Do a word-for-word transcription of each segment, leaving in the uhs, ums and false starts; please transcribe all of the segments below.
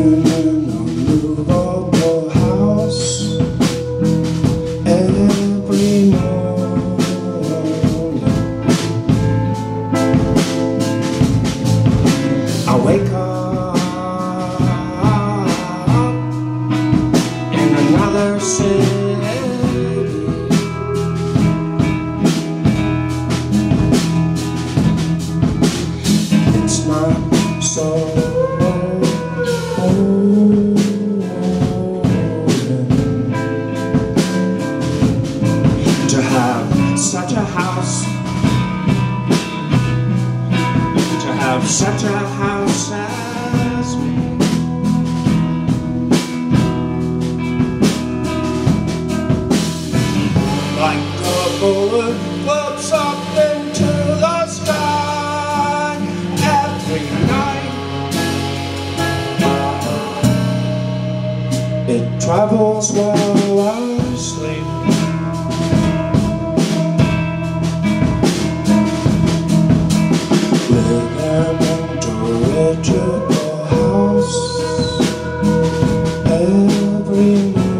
in a movable house every morning. I wake up in another city. It's not so to have such a house, to have such a house as me. Like a bullet floats up into the sky every night. It travels while I sleep. House every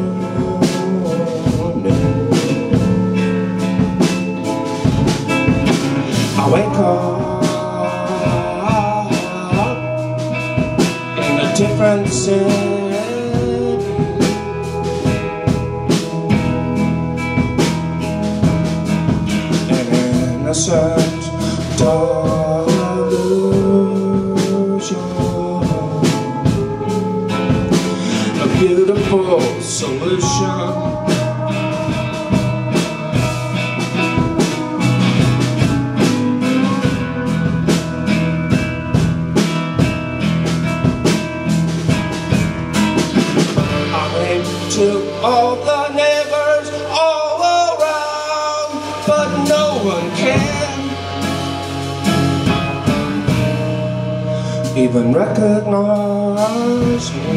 morning. I wake up in a different city, an innocent delusion. A beautiful solution. I went to all the neighbors all around, but no one can even recognize me.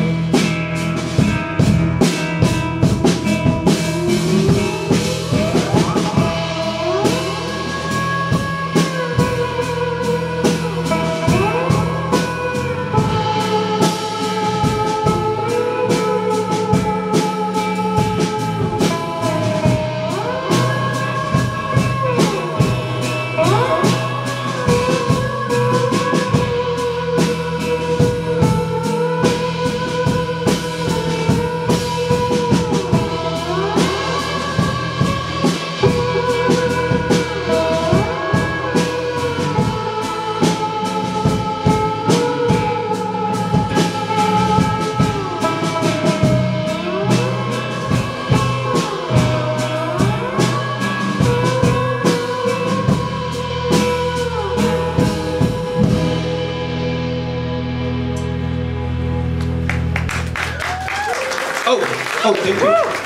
Oh, oh, thank you.